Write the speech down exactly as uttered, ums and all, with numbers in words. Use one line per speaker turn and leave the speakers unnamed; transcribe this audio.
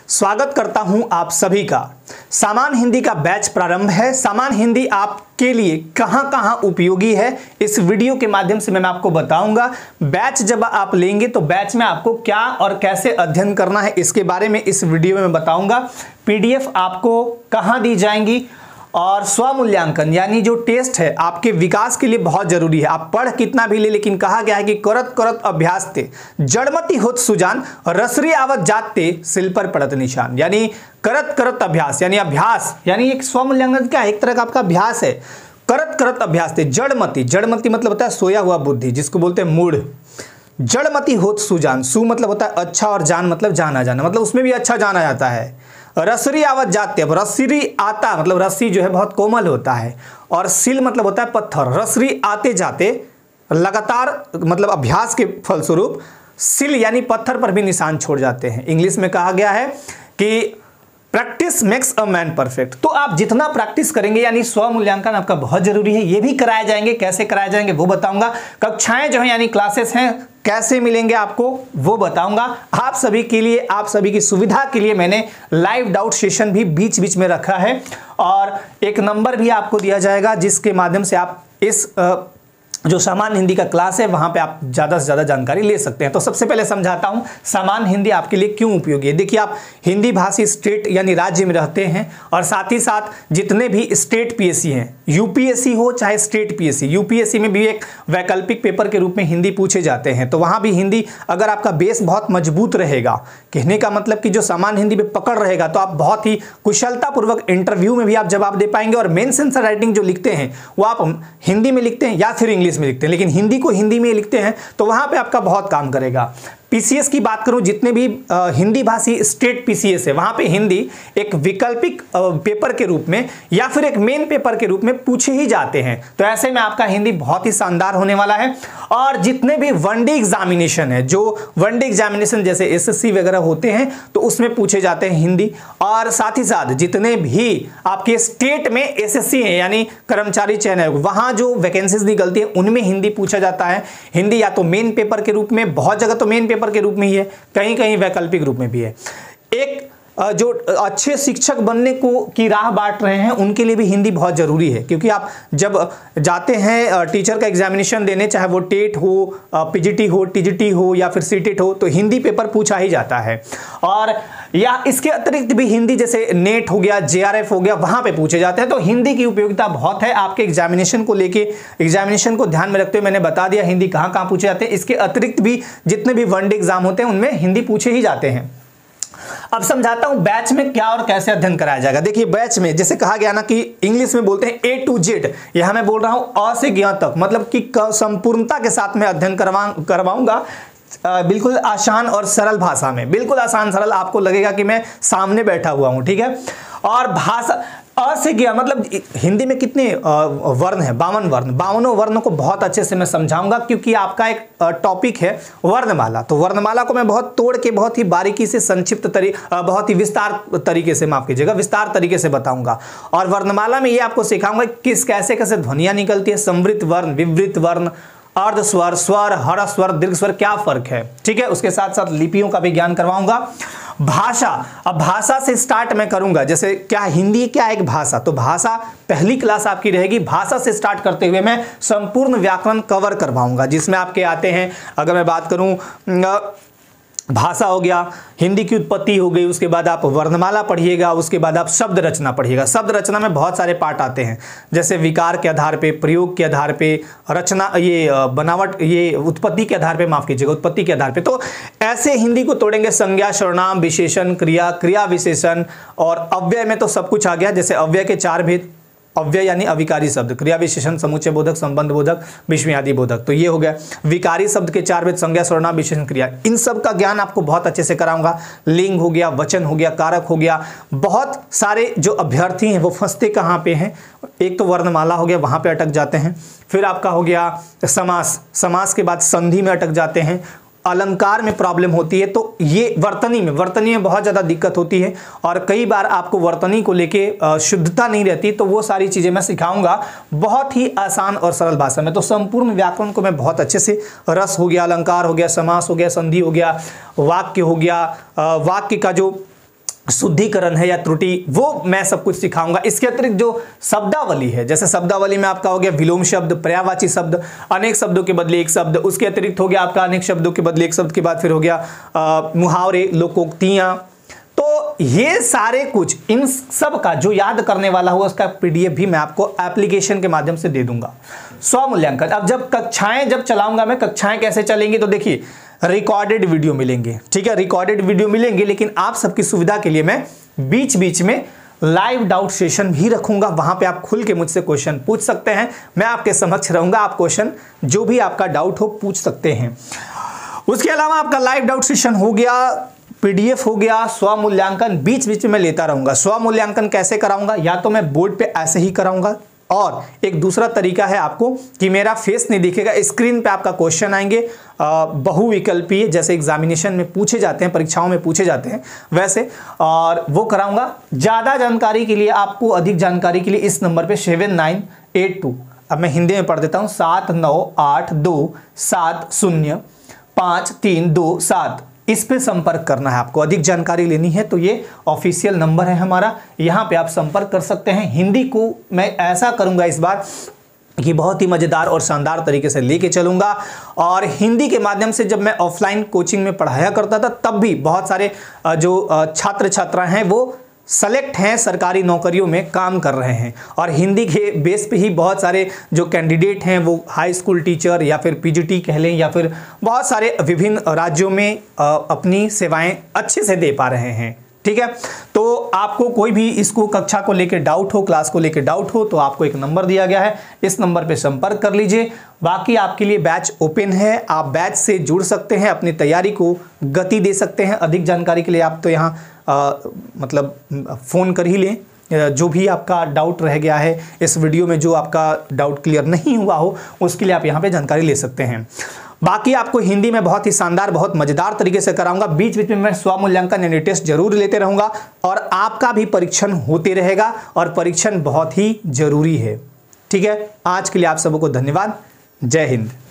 स्वागत करता हूं आप सभी का। सामान्य हिंदी का बैच प्रारंभ है। सामान्य हिंदी आपके लिए कहां कहां उपयोगी है इस वीडियो के माध्यम से मैं आपको बताऊंगा। बैच जब आप लेंगे तो बैच में आपको क्या और कैसे अध्ययन करना है इसके बारे में इस वीडियो में बताऊंगा। पीडीएफ आपको कहां दी जाएंगी और स्वमूल्यांकन यानी जो टेस्ट है आपके विकास के लिए बहुत जरूरी है। आप पढ़ कितना भी ले, लेकिन कहा गया है कि करत करत अभ्यास ते जड़मती होत सुजान रसरी आवत जाते सिल पर पड़त निशान। यानी करत करत अभ्यास यानी अभ्यास यानी एक स्वमूल्यांकन क्या है, एक तरह का आपका अभ्यास है। करत करत अभ्यास ते जड़मती, जड़मती मतलब होता है सोया हुआ बुद्धि, जिसको बोलते हैं मूड। जड़मती होत सुजान, सु मतलब होता है अच्छा और जान मतलब जाना जाना, मतलब उसमें भी अच्छा जाना जाता है। रसरी आवत जाते, अब रसरी आता मतलब रस्सी जो है बहुत कोमल होता है, और सिल मतलब होता है पत्थर। रसरी आते जाते लगातार मतलब अभ्यास के फलस्वरूप सिल यानी पत्थर पर भी निशान छोड़ जाते हैं। इंग्लिश में कहा गया है कि practice makes a man perfect. तो आप जितना प्रैक्टिस करेंगे यानी स्व मूल्यांकन आपका बहुत जरूरी है। ये भी कराए जाएंगे, कैसे कराए जाएंगे वो बताऊंगा। कक्षाएं जो है यानी क्लासेस हैं कैसे मिलेंगे आपको वो बताऊंगा। आप सभी के लिए, आप सभी की सुविधा के लिए मैंने लाइव डाउट सेशन भी बीच बीच में रखा है, और एक नंबर भी आपको दिया जाएगा जिसके माध्यम से आप इस आ, जो सामान्य हिंदी का क्लास है वहां पे आप ज़्यादा से ज़्यादा जानकारी ले सकते हैं। तो सबसे पहले समझाता हूं सामान्य हिंदी आपके लिए क्यों उपयोगी है। देखिए, आप हिंदी भाषी स्टेट यानी राज्य में रहते हैं, और साथ ही साथ जितने भी स्टेट पीएससी हैं, यूपीएससी हो चाहे स्टेट पीएससी, यूपीएससी में भी एक वैकल्पिक पेपर के रूप में हिंदी पूछे जाते हैं। तो वहाँ भी हिंदी अगर आपका बेस बहुत मजबूत रहेगा, कहने का मतलब कि जो सामान्य हिंदी में पकड़ रहेगा, तो आप बहुत ही कुशलतापूर्वक इंटरव्यू में भी आप जवाब दे पाएंगे। और मेंस आंसर राइटिंग जो लिखते हैं वो आप हिंदी में लिखते हैं या फिर इंग्लिश में लिखते हैं, लेकिन हिंदी को हिंदी में लिखते हैं तो वहां पे आपका बहुत काम करेगा। पीसीएस की बात करूं, जितने भी आ, हिंदी भाषी स्टेट पीसीएस है वहां पे हिंदी एक वैकल्पिक पेपर के रूप में या फिर एक मेन पेपर के रूप में पूछे ही जाते हैं। तो ऐसे में आपका हिंदी बहुत ही शानदार होने वाला है। और जितने भी वनडे एग्जामिनेशन है, जो वनडे एग्जामिनेशन जैसे एसएससी वगैरह होते हैं तो उसमें पूछे जाते हैं हिंदी। और साथ ही साथ जितने भी आपके स्टेट में एसएससी है यानी कर्मचारी चयन आयोग, वहां जो वैकेंसीज निकलती है उनमें हिंदी पूछा जाता है। हिंदी या तो मेन पेपर के रूप में, बहुत जगह तो मेन पेपर के रूप में ही है, कहीं कहीं वैकल्पिक रूप में भी है। एक जो अच्छे शिक्षक बनने को की राह बांट रहे हैं उनके लिए भी हिंदी बहुत जरूरी है, क्योंकि आप जब जाते हैं टीचर का एग्जामिनेशन देने, चाहे वो टेट हो, पीजीटी हो, टीजीटी हो या फिर सीटेट हो, तो हिंदी पेपर पूछा ही जाता है। और या इसके अतिरिक्त भी हिंदी जैसे नेट हो गया, जेआरएफ हो गया, वहां पे पूछे जाते हैं। तो हिंदी की उपयोगिता बहुत है आपके एग्जामिनेशन को लेके। एग्जामिनेशन को ध्यान में रखते हुए मैंने बता दिया हिंदी कहां कहां पूछे जाते हैं। इसके अतिरिक्त भी जितने भी वनडे एग्जाम होते हैं उनमें हिंदी पूछे ही जाते हैं। अब समझाता हूं बैच में क्या और कैसे अध्ययन कराया जाएगा। देखिए, बैच में जैसे कहा गया ना कि इंग्लिश में बोलते हैं ए टू जेड, यहां मैं बोल रहा हूं अ से ज्ञ तक, मतलब कि संपूर्णता के साथ में अध्ययन करवा करवाऊंगा बिल्कुल आसान और सरल भाषा में। बिल्कुल आसान सरल, आपको लगेगा कि मैं सामने बैठा हुआ हूं, ठीक है। और भाषा अ से ज्ञ मतलब हिंदी में कितने वर्ण है? बावन वर्ण। बावनों वर्णों को बहुत अच्छे से मैं समझाऊंगा, क्योंकि आपका एक टॉपिक है वर्णमाला। तो वर्णमाला को मैं बहुत तोड़ के, बहुत ही बारीकी से, संक्षिप्त तरी बहुत ही विस्तार तरीके से, माफ कीजिएगा, विस्तार तरीके से बताऊंगा। और वर्णमाला में ये आपको सिखाऊंगा किस कैसे कैसे ध्वनियां निकलती है, समृद्ध वर्ण, विवृत वर्ण, अर्ध स्वर, स्वर, हर स्वर, दीर्घ स्वर, क्या फर्क है, ठीक है। उसके साथ साथ लिपियों का भी ज्ञान करवाऊंगा। भाषा, अब भाषा से स्टार्ट मैं करूंगा। जैसे क्या हिंदी क्या एक भाषा, तो भाषा पहली क्लास आपकी रहेगी। भाषा से स्टार्ट करते हुए मैं संपूर्ण व्याकरण कवर करवाऊंगा, जिसमें आपके आते हैं, अगर मैं बात करूं, भाषा हो गया, हिंदी की उत्पत्ति हो गई, उसके बाद आप वर्णमाला पढ़िएगा, उसके बाद आप शब्द रचना पढ़िएगा। शब्द रचना में बहुत सारे पार्ट आते हैं, जैसे विकार के आधार पे, प्रयोग के आधार पे, रचना, ये बनावट, ये उत्पत्ति के आधार पे, माफ कीजिएगा, उत्पत्ति के आधार पे। तो ऐसे हिंदी को तोड़ेंगे। संज्ञा, सर्वनाम, विशेषण, क्रिया, क्रिया विशेषण, और अव्यय में तो सब कुछ आ गया। जैसे अव्यय के चार भेद, अव्यय यानी अविकारी शब्द, क्रिया विशेषण, समुच्चय बोधक, संबंध बोधक, विस्मयादि बोधक, तो ये हो गया। विकारी शब्द के चार भेद, संज्ञा, सर्वनाम, विशेषण, क्रिया, इन सब का ज्ञान आपको बहुत अच्छे से कराऊंगा। लिंग हो गया, वचन हो गया, कारक हो गया। बहुत सारे जो अभ्यर्थी हैं वो फंसते कहाँ पे हैं, एक तो वर्णमाला हो गया, वहां पे अटक जाते हैं। फिर आपका हो गया समास, समास के बाद संधि में अटक जाते हैं। अलंकार में प्रॉब्लम होती है, तो ये वर्तनी में वर्तनी में बहुत ज़्यादा दिक्कत होती है, और कई बार आपको वर्तनी को लेके शुद्धता नहीं रहती। तो वो सारी चीज़ें मैं सिखाऊंगा बहुत ही आसान और सरल भाषा में। तो संपूर्ण व्याकरण को मैं बहुत अच्छे से, रस हो गया, अलंकार हो गया, समास हो गया, संधि हो गया, वाक्य हो गया, वाक्य का जो शुद्धिकरण है या त्रुटि, वो मैं सब कुछ सिखाऊंगा। इसके अतिरिक्त जो शब्दावली है, जैसे शब्दावली में आपका हो गया विलोम शब्द, पर्यायवाची शब्द, अनेक शब्दों के बदले एक शब्द, उसके अतिरिक्त हो गया आपका अनेक शब्दों के बदले एक शब्द के बाद फिर हो गया आ, मुहावरे, लोकोक्तियां। तो ये सारे कुछ, इन सब का जो याद करने वाला हुआ उसका पीडीएफ भी मैं आपको एप्लीकेशन के माध्यम से दे दूंगा। स्वमूल्यांकन, अब जब कक्षाएं जब चलाऊंगा मैं, कक्षाएं कैसे चलेंगी, तो देखिए रिकॉर्डेड वीडियो मिलेंगे, ठीक है, रिकॉर्डेड वीडियो मिलेंगे, लेकिन आप सबकी सुविधा के लिए मैं बीच बीच में लाइव डाउट सेशन भी रखूंगा। वहां पे आप खुल के मुझसे क्वेश्चन पूछ सकते हैं, मैं आपके समक्ष रहूंगा, आप क्वेश्चन जो भी आपका डाउट हो पूछ सकते हैं। उसके अलावा आपका लाइव डाउट सेशन हो गया, पीडीएफ हो गया, स्वमूल्यांकन बीच बीच में मैं लेता रहूंगा। स्वमूल्यांकन कैसे कराऊंगा, या तो मैं बोर्ड पे ऐसे ही कराऊंगा, और एक दूसरा तरीका है आपको कि मेरा फेस नहीं दिखेगा, स्क्रीन पे आपका क्वेश्चन आएंगे बहुविकल्पीय, जैसे एग्जामिनेशन में पूछे जाते हैं, परीक्षाओं में पूछे जाते हैं वैसे, और वो कराऊंगा। ज़्यादा जानकारी के लिए, आपको अधिक जानकारी के लिए इस नंबर पे सेवन नाइन एट टू, अब मैं हिंदी में पढ़ देता हूँ, सात नौ आठ दो सात शून्य पाँच तीन दो सात, इस पे संपर्क करना है आपको। अधिक जानकारी लेनी है तो ये ऑफिशियल नंबर है हमारा, यहाँ पे आप संपर्क कर सकते हैं। हिंदी को मैं ऐसा करूँगा इस बार कि बहुत ही मज़ेदार और शानदार तरीके से लेके चलूँगा, और हिंदी के माध्यम से जब मैं ऑफलाइन कोचिंग में पढ़ाया करता था तब भी बहुत सारे जो छात्र छात्रा हैं वो सेलेक्ट हैं, सरकारी नौकरियों में काम कर रहे हैं, और हिंदी के बेस पे ही बहुत सारे जो कैंडिडेट हैं वो हाई स्कूल टीचर या फिर पीजीटी कह लें, या फिर बहुत सारे विभिन्न राज्यों में अपनी सेवाएं अच्छे से दे पा रहे हैं, ठीक है। तो आपको कोई भी इसको कक्षा को लेकर डाउट हो, क्लास को लेकर डाउट हो, तो आपको एक नंबर दिया गया है, इस नंबर पे संपर्क कर लीजिए। बाकी आपके लिए बैच ओपन है, आप बैच से जुड़ सकते हैं, अपनी तैयारी को गति दे सकते हैं। अधिक जानकारी के लिए आप तो यहाँ आ, मतलब फ़ोन कर ही लें। जो भी आपका डाउट रह गया है इस वीडियो में, जो आपका डाउट क्लियर नहीं हुआ हो, उसके लिए आप यहाँ पे जानकारी ले सकते हैं। बाकी आपको हिंदी में बहुत ही शानदार, बहुत मज़ेदार तरीके से कराऊंगा। बीच बीच में मैं स्वमूल्यांकन यानी टेस्ट जरूर लेते रहूँगा, और आपका भी परीक्षण होते रहेगा, और परीक्षण बहुत ही जरूरी है, ठीक है। आज के लिए आप सबको धन्यवाद। जय हिंद।